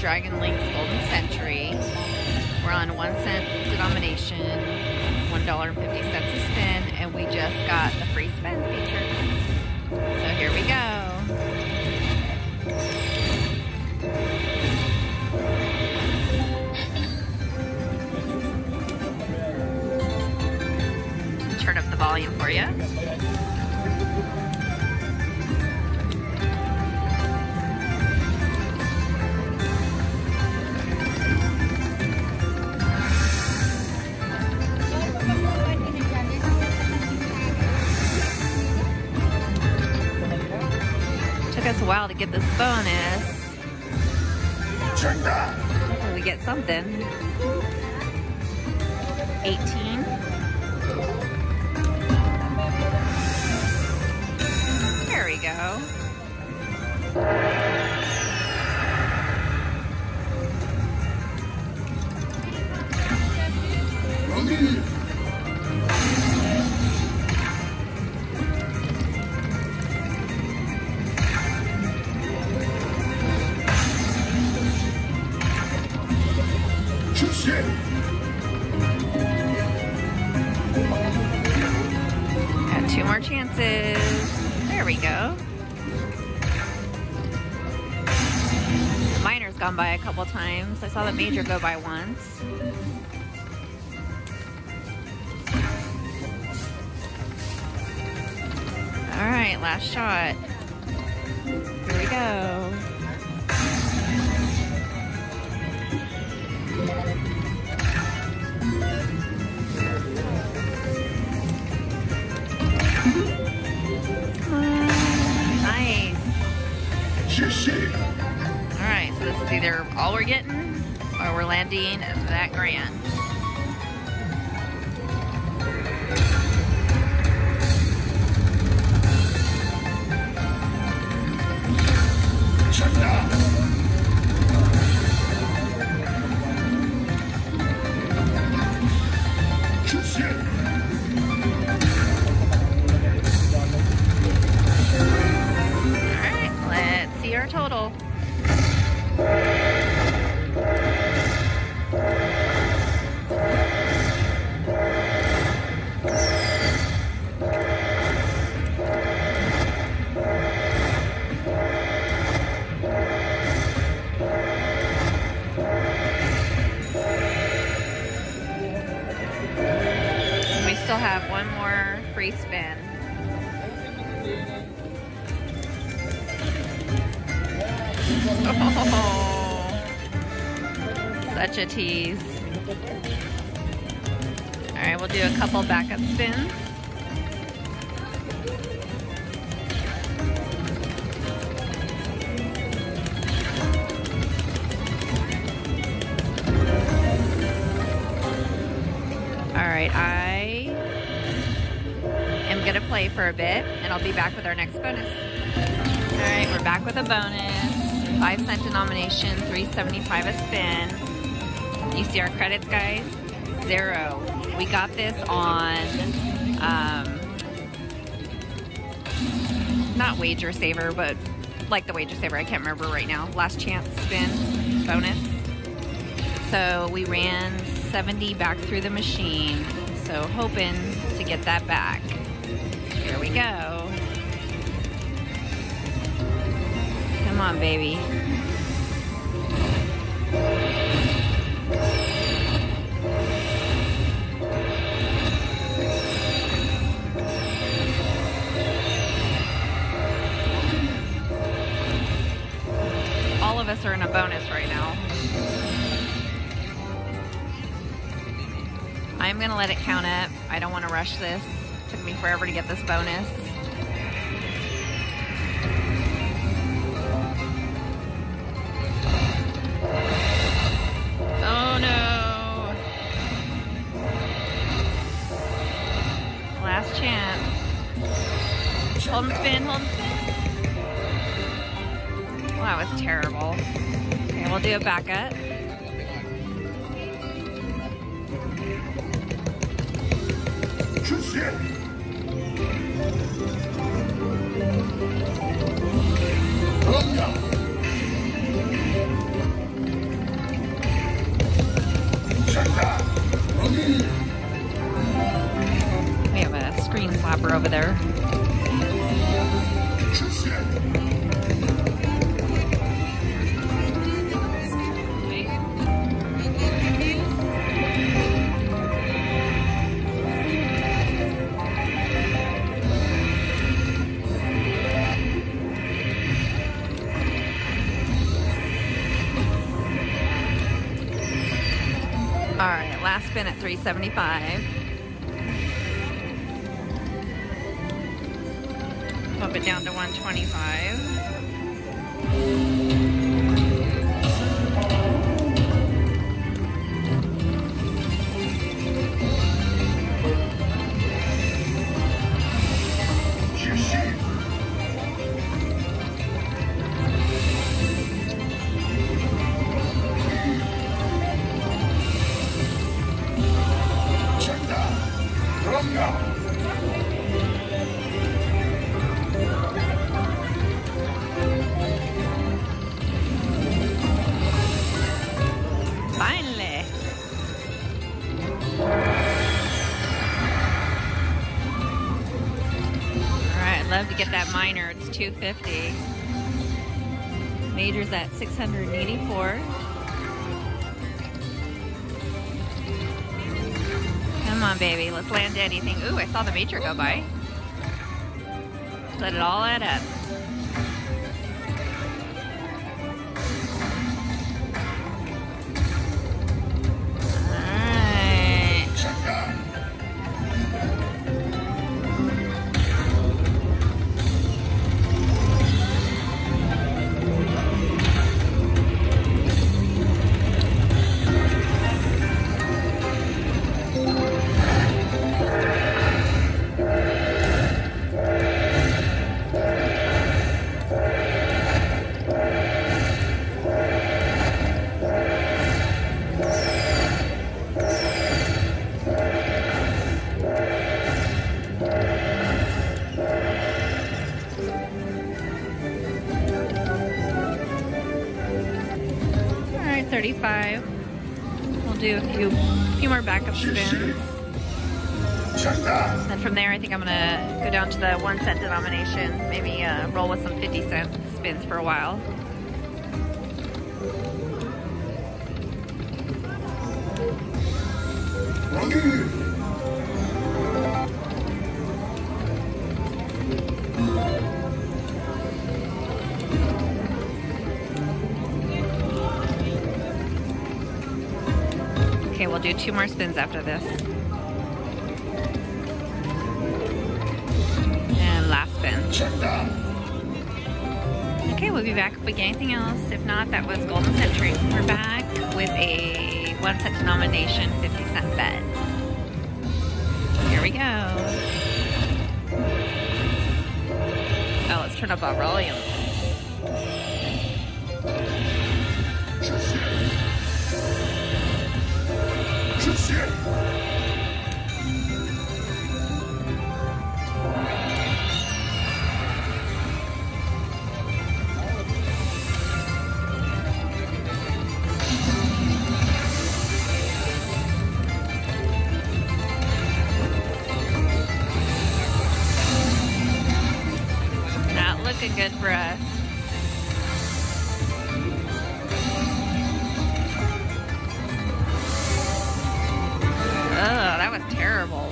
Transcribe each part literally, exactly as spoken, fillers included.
Dragon Link's Golden Century. We're on one cent denomination, one dollar and fifty cents a spin, and we just got the free spin feature. So here we go. Turn up the volume for you. Took us a while to get this bonus. Hopefully we get something. eighteen. There we go. Got two more chances. There we go. Minor's gone by a couple times. I saw the major go by once. All right, last shot. Here we go. Nice. Alright, so this is either all we're getting or we're landing that grand. Our total. We still have one more free spin. Oh, such a tease. All right, we'll do a couple backup spins. All right, I am gonna play for a bit and I'll be back with our next bonus. All right, we're back with a bonus. Five cent denomination, three seventy-five a spin. You see our credits, guys? Zero. We got this on, um, not Wager Saver, but like the Wager Saver, I can't remember right now. Last chance spin, bonus. So we ran seventy back through the machine. So hoping to get that back. Here we go. Come on, baby. All of us are in a bonus right now. I'm gonna let it count up. I don't want to rush this. It took me forever to get this bonus. Oh no. Last chance. Hold and spin, hold and spin. Well, that was terrible. Okay, we'll do a backup. Alright, last spin at three seventy-five. Bump it down to one twenty-five. Finally. Alright, love to get that minor. It's two fifty. Major's at six hundred eighty-four. Come on, baby. Let's land anything. Ooh, I saw the major go by. Let it all add up. thirty-five. We'll do a few few more backup spins. And from there, I think I'm gonna go down to the one cent denomination. Maybe uh, roll with some fifty cent spins for a while. Okay, we'll do two more spins after this. And last spin. Okay, we'll be back if we get anything else. If not, that was Golden Century. We're back with a one cent denomination, fifty cent bet. Here we go. Oh, let's turn up our volume. Not looking good for us. Oh, that was terrible.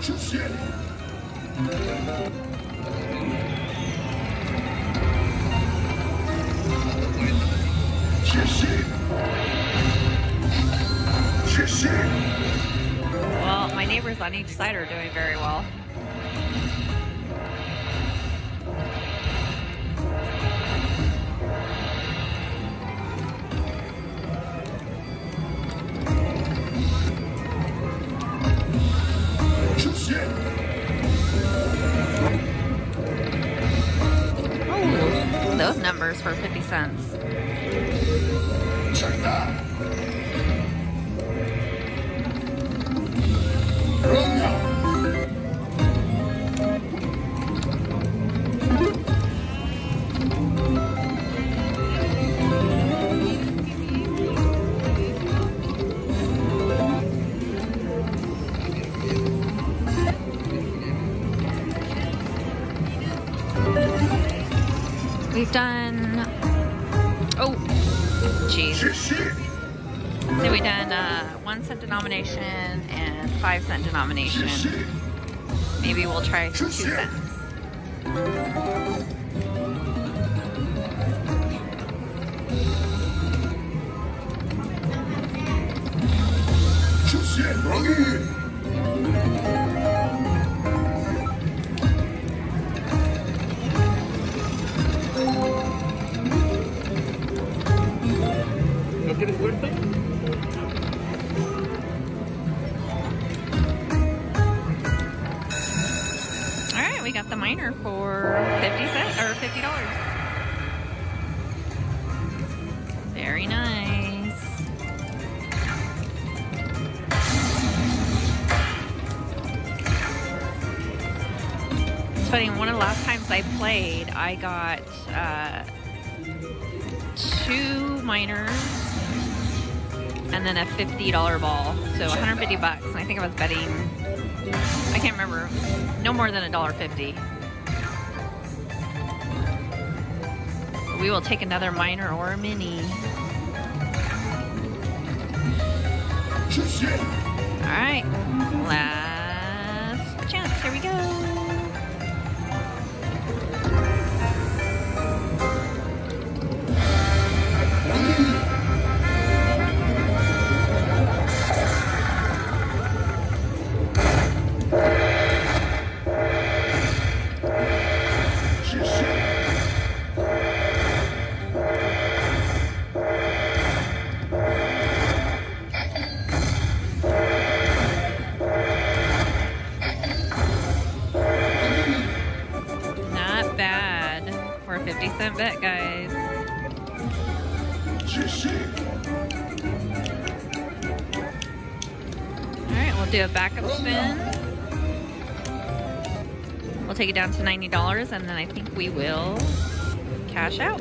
Well, my neighbors on each side are doing very well. Oh, those numbers for fifty cents. We've done, oh, geez. So we've done uh, one cent denomination and five cent denomination. Maybe we'll try two cents. quieres puerta? Alright, we got the miner for fifty cents or fifty dollars. Very nice. It's funny, one of the last times I played, I got uh, two miners and then a fifty dollar ball. So one hundred fifty bucks, and I think I was betting, I can't remember, no more than a dollar fifty. We will take another miner or a mini. Alright, last chance, here we go. fifty cent bet, guys. Alright, we'll do a backup spin. We'll take it down to ninety dollars, and then I think we will cash out.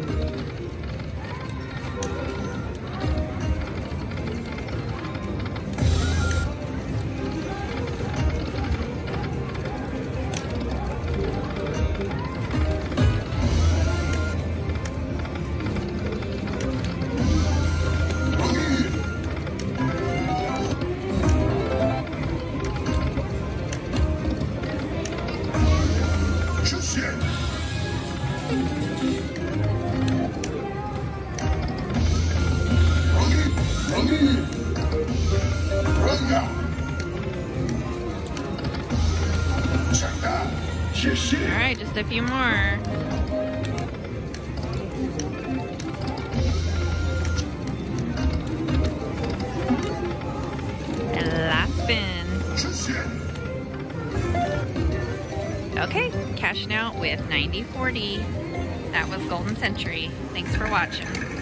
Alright, just a few more. And last spin. Okay, cashing out with ninety forty. That was Golden Century. Thanks for watching.